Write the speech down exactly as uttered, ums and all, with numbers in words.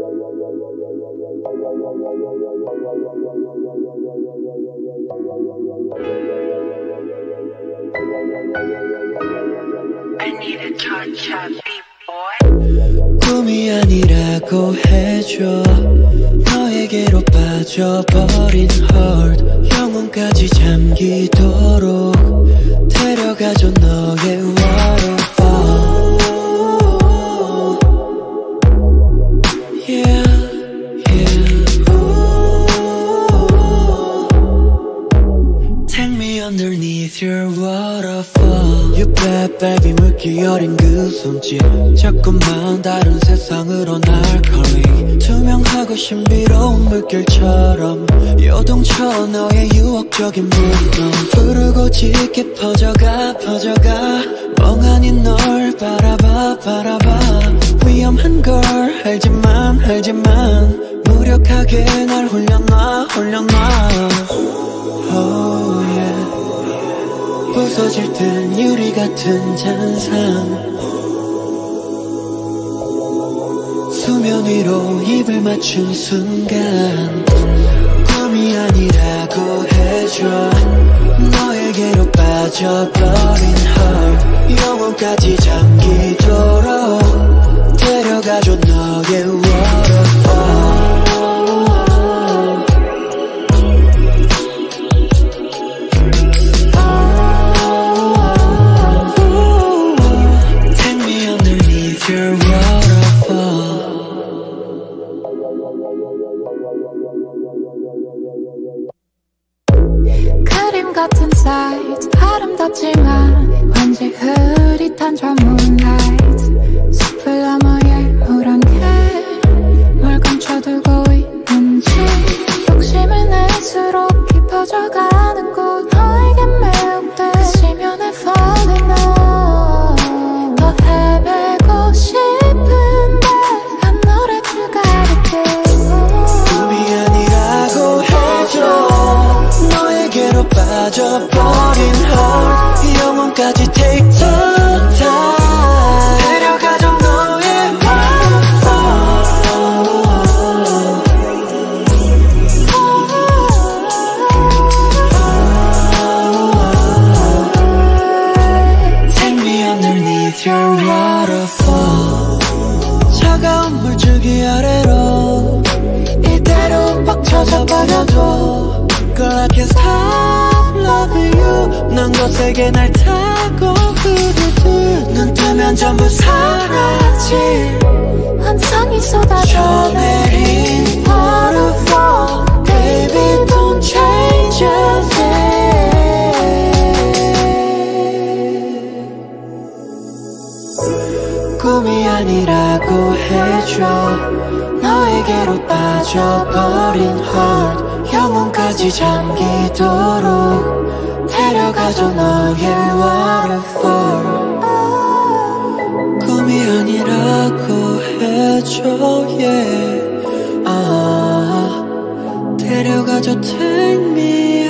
꿈이 아니라고 해줘. 너에게로 빠져버린 heart 영혼까지 잠기도록 데려가줘 너의 waterfall. Yeah, yeah. Take me underneath your waterfall. You bad baby 물기 어린 그 손짓 자꾸만 다른 세상으로 날 calling. 투명하고 신비로운 물결처럼 요동쳐 너의 유혹적인 movement. 부르고 짙게 퍼져가 퍼져가 멍하니 널 바라봐 바라봐. 위험한 걸 알지만 알지만 무력하게 날 홀려놔 홀려놔. Oh yeah. 부서질 듯 유리 같은 잔상 수면 위로 입을 맞춘 순간 꿈이 아니라고 해줘. 너에게로 빠져버린 heart 영혼까지 잠기도록 데려가줘 너의 waterfall. 그림 같은 sight 아름답지만 왠지 흐릿한 저 moonlight. 숲을 너머에 물한 개뭘 감춰두고 있는지 욕심을 낼수록 깊어져가는 곳 너에게 매혹돼 그 지면에 falling on. 더 헤매고 싶은데 난 너를 추가할게. 꿈이 아니라고 해줘. 너에게로 빠져버린 heart 영혼까지 take the time 데려가줘 너의 waterfall. Take me underneath your waterfall. 차가운 물줄기 아래로 이대로 빡쳐져 버려도 Girl I can't stop loving you. 넌 거세게 날 타고 흐르듯 눈 뜨면 전부 사라질 환상이 쏟아져 내린 waterfall. Baby don't change a thing. 꿈이 아니라고 해줘. 너에게로 빠져버린 heart 영혼까지 잠기도록 데려가줘 너의 waterfall. 꿈이 아니라고 해줘 yeah. 아, 데려가줘 take me